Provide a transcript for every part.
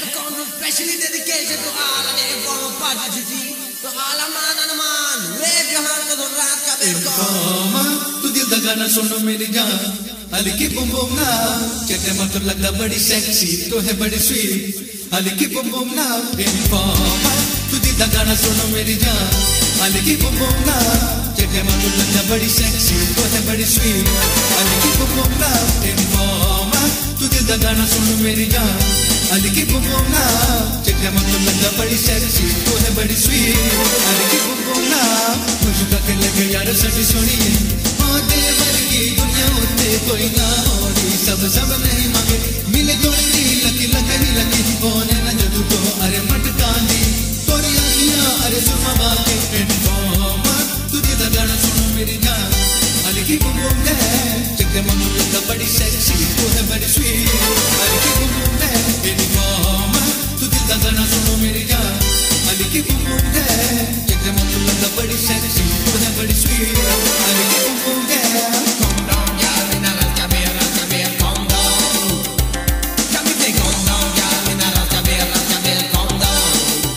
Specially dedicated to all of the informal publicity, to all a man and a man. Wave your hand to the rock, Informa, tu दिल दा गाना सुनो मेरी जान, हल्की बुम बुम ना, कहते मत लगता बड़ी sexy, तो है बड़ी sweet, हल्की बुम बुम ना. Informa, tu दिल दा गाना सुनो मेरी जान, हल्की बुम बुम ना, कहते मत लगता बड़ी sexy, तो है बड़ी sweet, हल्की बुम बुम ना. Informa, tu दिल दा गाना सुनो मेरी जान, हल्की बुम बुम ना, कहते मत लगता बड़ी sexy, तो है बड़ी sweet, हल्की बुम बुम ना. मुझे के लगे यार सच्ची सुनिए, होते वर्गी दुनिया होते कोई ना होरी, सब नहीं मांगे मिले तोड़ी लकी लकी लकी होने न जदू तो अरे मटकानी तोरी आँखियाँ अरे सुरमा बाके. इन्फॉर्मा तुझे दा गाना सुनो मेरी जान, हल्की बुम बुम है चक्के मनु लगता बड़ी सेक्सी, तू है बड़ी स्वीट, हल्की बुम बुम है. इन्फॉर्मा तुझे दा गाना सुनो मेरी जान, हल्की बुम बुम है चक्के मनु लगता बड़ी सेक्सी, तू है बड़ी स्वीट, हल्की बुम बुम है. Calm down, girl, in a rasta bear, calm down. Come me say calm down, girl, in a rasta bear, calm down.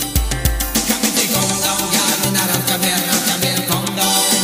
Come me say calm down, girl, in a rasta bear, calm down.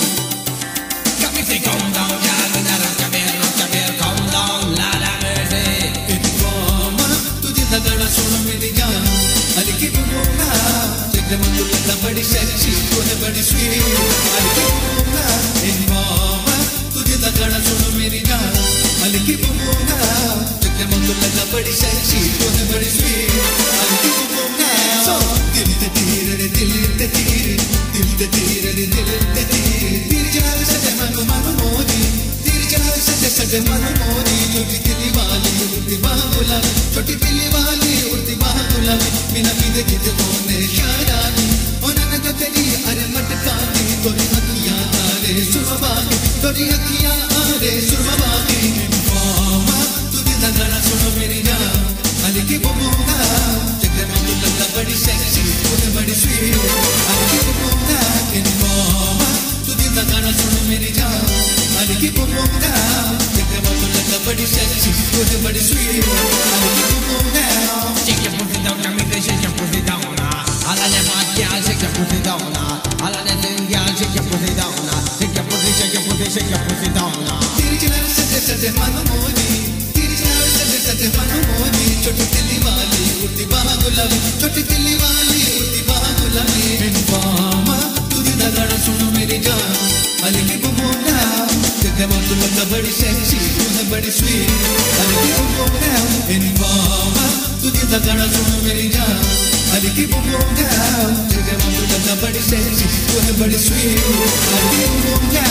Come me say calm down, girl, in a rasta bear, calm down. La la mercy. Informa, तुझे दा गाना सुनो मेरी जान, हल्की बुम बुम ना, चक्के मनु लगता बड़ी सेक्सी, तू है बड़ी स्वीट, हल्की बुम बुम ना. Informa, तुझे दा गाना सुनो मेरी जान, हल्की बुम बुम ना, चक्के मनु लगता बड़ी सेक्सी, तू है बड़ी स्वीट, हल्की बुम बुम ना. So दिल ते तीर रे दिल ते तीर, दिल ते तीर रे दिल ते तीर, तीर चला सजे मनु मनु मोदी, तीर चला सजे मनु मोदी. छोटी दिली वाली उड़ती बाह गुलाबी, छोटी दिली वाली उड़ती बाह गुलाबी, बिना पीते जीते होने शायरानी, होने न तो तेरी अरे मटकानी, तोरी अखियाँ आरे सुरमा की, तोरी अखियाँ आरे सुरमा की. इन्फॉर्मा तुझे दा गाना सुनो मेरी जान, हल्की बुम बुम ना, चक्के मनु लगता बड़ी सेक्सी, तू है बड़ी स्वीट, हल्की बुम बुम ना. इन्फॉर्मा तुझे दा गाना सुनो मेरी जान, हल्की बुम बुम ना, चक्के मनु लगता बड़ी सेक्सी, तू है बड़ी स्वीट, हल्की बुम बुम ना. Shake your pussy down, come me say shake your pussy down. All of them hot girls, shake your pussy down. All of them thin girls, shake your pussy down. Shake your pussy, shake your pussy, shake your pussy down. तीर चला सजे मनु मोदी, तीर चला सजे मनु मोदी, छोटी दिली वाली उड़ती बाह गुलाबी, छोटी दिली वाली उड़ती बाह गुलाबी. इन्फॉर्मा तुझे दा गाना सुनो मेरी जान, हल्की बुम बुम ना, चक्के मनु लगता बड़ी सेक्सी, तू है बड़ी स्वीट, हल्की बुम बुम ना. इन्फॉर्मा तुझे दा गाना सुनो मेरी जान, हल्की बुम बुम ना, चक्के मनु लगता बड़ी सेक्सी, तू है बड़ी स्वीट, हल्की बुम बुम ना.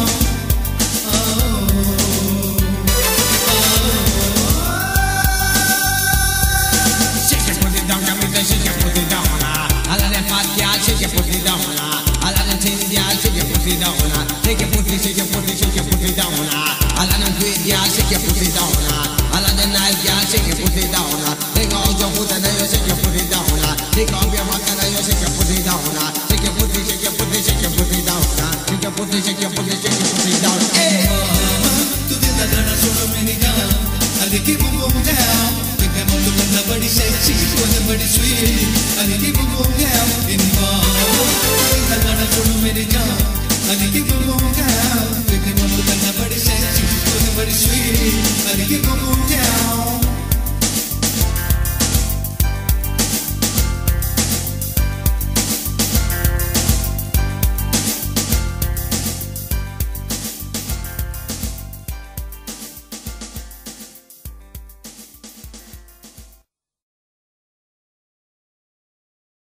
Shake your pussy down, come me say shake your pussy down. All of them hot girls, shake your pussy down. All of them thin girls, shake your pussy down. Shake your pussy, shake your pussy, shake your pussy down. All of them sweet girls, shake your pussy down. All of them nice girls, shake your pussy down. Take out your foot and then you shake your pussy down. Take off your back and then you shake your pussy down. Shake your pussy, shake your pussy, shake your pussy down. Shake your pussy, shake your pussy, shake your pussy down. Hey. तुझे दा गाना सुनो मेरी जान, हल्की Bum Bum down, चक्के मनु लगता बड़ी सेक्सी, तू है बड़ी स्वीट, हल्की बुम बुम down. इन्फॉर्मा तुझे दा गाना सुनो मेरी जान, हल्की बुम बुम down, चक्के मनु लगता बड़ी सेक्सी, तू है बड़ी स्वीट, हल्की बुम बुम